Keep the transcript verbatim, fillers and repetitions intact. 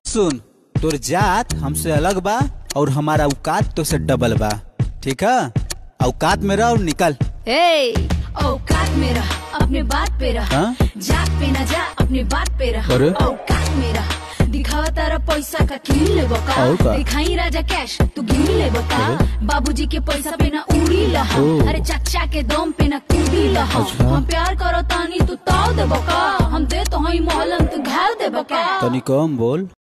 सुन, तोर जात हमसे अलग बा और हमारा औकात तो से डबल बा, ठीक है? औकात में रह और निकल। ए, औकात में रह, अपने बात पे रह। हाँ? जात पे न जा, अपने बात पे रह। अरे? औकात में रह, दिखावा तारा पैसा का किन ले बका। और का? दिखाई राजा कैश तू गिन ले बका। बाबूजी के पैसा पे ना उड़ी लहा, ओ। अरे चाचा के दम पे ना कूदी लहा। अच्छा। हम प्यार करो तानी तू ताव दे बका, हम दे तो हई मोहलम तू घाव दे बका। तनी कम बोल।